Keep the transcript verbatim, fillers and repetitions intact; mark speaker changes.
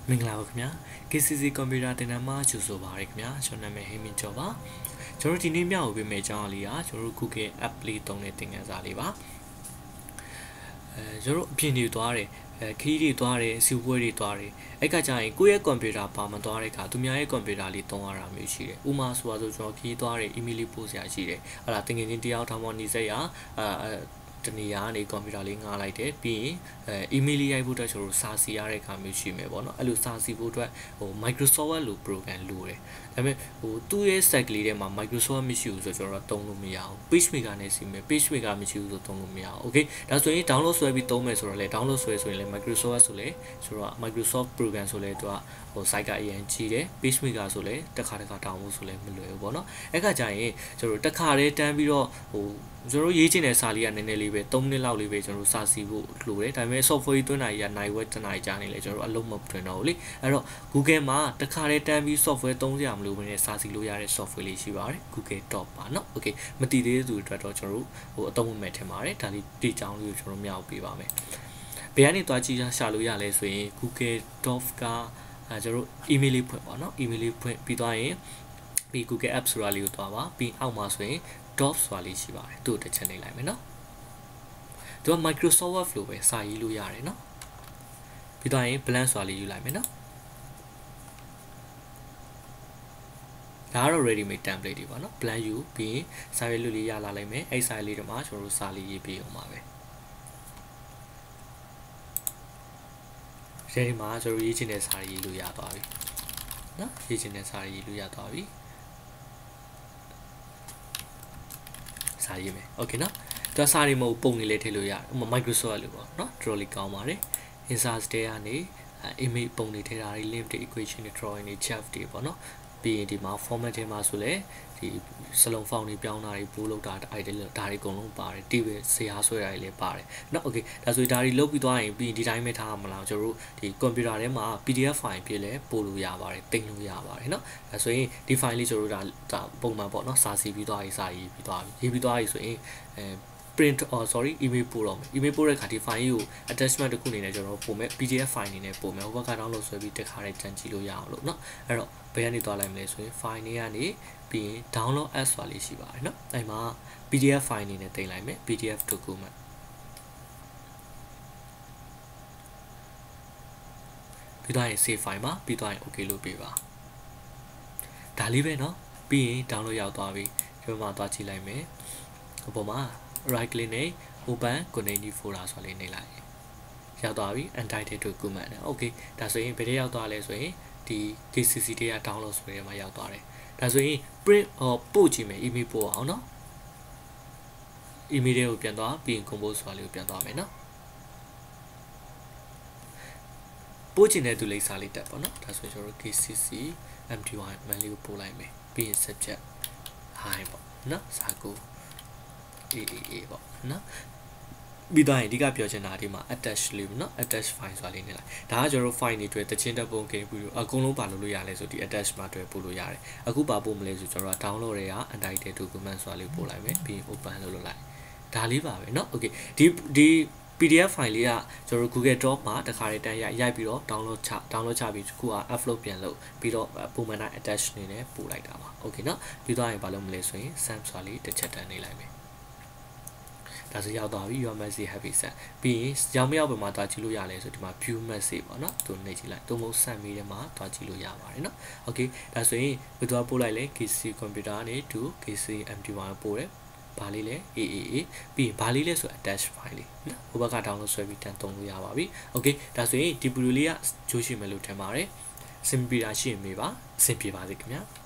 Speaker 1: မင်္ဂလာပါခင်ဗျာ K C C ကွန်ပျူတာသင်တန်းမှာကြိုဆိုပါရခင်ဗျာကျွန်တော်နာမည်ဟိမင်းကျော်ပါကျွန်တော်ဒီနေ့မျှဝေပေးမယ့်အကြောင်းအလေးကကျွန်တော်တို့ Google App လေးသုံးတဲ့သင်ခန်းစာလေးပါအဲကျွန်တော်တို့အပြင်တွေသွားတယ်အဲခရီးတွေသွားတယ်စီးပွားတွေသွားတယ်အဲ့ကကြရင်ကိုယ့်ရဲ့ကွန်ပျူတာပါမသွားတဲ့အခါသူများရဲ့ကွန်ပျူတာလေးသုံးရတာမျိုးရှိတယ်ဥမာဆိုတော့ကျွန်တော်ခရီးသွားတယ် email လေးပို့စရာရှိတယ်အဲ့ဒါသင်ငယ်ချင်းတယောက်ထောင်ပေါ်နေဆက်ရအဲတနေရာကနေကွန်ပျူတာလေးငှားလိုက်တယ်ပြီးရင်အဲ email လေးရိုက်ဖို့အတွက်ကျွန်တော်တို့စာစီရတဲ့အခါမျိုးရှိမယ်ပေါ့နော်အဲ့လိုစာစီဖို့အတွက်ဟို Microsoft လို့ program လိုတယ်ဒါပေမဲ့ဟိုသူ့ရဲ့ site ကလေးထဲမှာ Microsoft မရှိဘူးဆိုတော့ကျွန်တော်တို့သုံးလို့မရဘူး page maker နဲ့စီမယ် page maker မရှိဘူးဆိုသုံးလို့မရဘူး okay ဒါဆိုရင် download ဆွဲပြီးသုံးမယ်ဆိုတော့လေ download ဆွဲဆိုရင်လေ Microsoft ဆိုလေဆိုတော့ Microsoft program ဆိုလေသူကဟို site ကအရင်ကြီးတယ် page maker ဆိုလေတစ်ခါတစ်ခါ download ဆိုလေမလွယ်ဘူးပေါ့နော်အဲ့ခါကျရင်ကျွန်တော်တို့တစ်ခါတည်းတန်းပြီးတော့ဟိုကျွန်တော်ရေးချင်တဲ့စာလေးကနည်းနည်းလေးပဲသုံးမိနစ်လောက်လေးပဲကျွန်တော်စာစီဖို့လိုတယ်ဒါပေမဲ့ software ကြီးသွင်းတာကြီးကနိုင်ဝက်တနိုင်ကြာနေလေကျွန်တော်တို့အလုံးမထွင်တော့ဘူးလေအဲ့တော့ Google မှာတစ်ခါတည်းတန်းပြီး software သုံးစရာမလိုဘဲနဲ့စာစီလို့ရတဲ့ software လေးရှိပါတယ် Google Doc ပါเนาะ okay မတည်သေးတဲ့သူတွေအတွက်တော့ကျွန်တော်တို့ဟိုအသုံးဝင်မဲ့ထင်ပါတယ်ဒါလေးဒီအကြောင်းလေးကိုကျွန်တော်မြောက်ပေးပါမယ်ဘယ်ကနေသွားကြည့်ရှာလို့ရလဲဆိုရင် Google Doc ကအဲကျွန်တော်တို့ email လေးဖွင့်ပါเนาะ email လေးဖွင့်ပြီးသွားရင်ပြီး Google App ဆိုတာလေးကိုသွားပါပြီးအောက်မှာဆိုရင် Doc ဆိုတာလေးရှိပါတယ်သူ့တစ်ချက်နှိပ်လိုက်မယ်เนาะသူက Microsoft Word လို့ပဲစာရေးလို့ရတယ်เนาะပြီးတော့ရင် blank ဆိုတာလေးယူလိုက်မယ်เนาะဒါကတော့ ready made template တွေပါเนาะ blank ယူပြီးရင်စာရေးလို့လေးရလာလိုက်မယ်အဲ့စာရေးလေးတွေမှာကျွန်တော်တို့စာလေးရေးပေးအောင်ပါပဲဒီမှာကျွန်တော်ရေးချင်တဲ့စာရေးလို့ရသွားပြီเนาะရေးချင်တဲ့စာရေးလို့ရသွားပြီစာရေးမယ် okay เนาะဒါစာရီမဟုတ်ပုံနေလေးထည့်လို့ရတယ်ဥပမာ Microsoft လို့ပေါ့เนาะ draw လေးကောင်းပါတယ် insert တဲကနေ image ပုံနေထည့်တာတွေ link တွေ equation တွေ drawing တွေ chart တွေပေါ့เนาะပြီးရင်ဒီမှာ format ထဲမှာဆိုလဲဒီစလုံး font တွေပြောင်းတာတွေပို့လောက်တာအဲ့ဒါဒါတွေအကုန်လုံးပါတယ်တိပဲဆရာဆွဲတာတွေလည်းပါတယ်เนาะ okay ဒါဆိုဒါတွေလုတ်ပြီးသွားရင်ပြီးရင်ဒီတိုင်းပဲထားမှာမလားကျွန်တော်တို့ဒီ computer ထဲမှာ P D F file ပြည့်လဲပို့လို့ရပါတယ်တင်လို့ရပါတယ်เนาะဒါဆိုရင်ဒီ file လေးကျွန်တော်တို့ဒါဒါပုံမှန်ပေါ့เนาะစာစီပြီးသွားပြီစာရေးပြီးသွားပြီရေးပြီးသွားပြီဆိုရင်အဲprint or sorry email ပို့တော့မယ် email ပို့တဲ့အခါဒီ file ကို attachment တစ်ခုအနေနဲ့ကျွန်တော်ပို့မယ် P D F file အနေနဲ့ပို့မယ်ဟိုဘက်က download ဆွဲပြီးတက်ခါရဲကြံကြည့်လို့ရအောင်လို့เนาะအဲ့တော့ဘယ်ကနေသွားလိုက်မလဲဆိုရင် file တွေကနေပြီးရင် download as ဆိုတာလေးရှိပါတယ်เนาะအဲ့မှာ P D F file အနေနဲ့တင်လိုက်မယ် P D F document ပြီးတော့ရင် save file မှာပြီးတော့ရင် okay လို့ပေးပါဒါလေးပဲเนาะပြီးရင် download ရောက်သွားပြီဒီမှာသွားကြည့်လိုက်မယ်ဟိုပေါ်မှာright click နဲ့ open connected folder ဆိုလေးနှိပ်လိုက်ရောက်သွားပြီ untitled document နဲ့ okay ဒါဆိုရင်ဘယ်ထဲရောက်သွားလဲဆိုရင်ဒီ K C C တွေက download ဆိုရဲမှာရောက်သွားတယ်ဒါဆိုရင် print ဟောပို့ကြည့်မယ် email ပို့အောင်เนาะ email တွေကိုပြန်သွားပြီးရင် compose ဆိုတာလေးကိုပြန်သွားမယ်เนาะပို့ချင်တဲ့သူလိပ်စာလေးတက်ပေါ့เนาะဒါဆိုရင်ကျွန်တော်တို့ K C C M D Y မန်လေးကိုပို့လိုက်မယ်ပြီးရင် subject hi ပေါ့เนาะစာကူအေးအေးပေါ့နော်ပြီးတော့အဓိကပြောချင်တာဒီမှာ attach လေးပေါ့နော် attach file ဆိုတာလေးနေလိုက်ဒါကကျွန်တော်တို့ file တွေတွေ့တချင်းတက်ပုံကိန်းပြီးတော့အကုန်လုံးပါလို့လို့ရလဲဆိုဒီ attach မှာတွေ့ပို့လို့ရတယ်အခုပါပို့မလဲဆိုကျွန်တော်က download တွေက untitled document ဆိုတာလေးပို့လိုက်မယ်ပြီး open လုပ်လုပ်လိုက်ဒါလေးပါပဲเนาะ okay ဒီဒီ P D F file လေးကကျွန်တော် Google Doc မှာတခါတည်းတန်းရိုက်ရိုက်ပြီးတော့ download ချ download ချပြီးခုက upload ပြန်လုပ်ပြီးတော့ပုံမှန်တိုင်း attach နေနဲ့ပို့လိုက်တာပါ okay เนาะပြီးတော့ရင်ဘာလို့မလဲဆိုရင် send ဆိုတာလေးတစ်ချက်တန်းနေလိုက်မယ်ဒါဆိုရောက်သွားပြီ your message happy send ပြီးရင်ရောက်မရောက်ပေါ်မှာတွားကြည့်လို့ရလဲဆိုဒီမှာ view message ပေါ့နော်သူနှိပ်ကြည့်လိုက်သူ့မဟုတ် send ပြီးတဲ့မှာတွားကြည့်လို့ရပါတယ်နော် okay ဒါဆိုရင်ဘယ်သူကပို့လိုက်လဲ K C C computer ကနေ to K C M D Y ပို့တယ်ဘာလေးလဲ A A A ပြီးရင်ဘာလေးလဲဆို attach file လေးနော်ဟိုဘက်က download ဆွဲပြီးတန်သုံးလို့ရပါပြီ okay ဒါဆိုရင်ဒီ video လေးကကြိုးရှိမယ်လို့ထင်ပါတယ်စင်ပြေတာရှိရင်မေးပါအဆင်ပြေပါစေခင်ဗျာ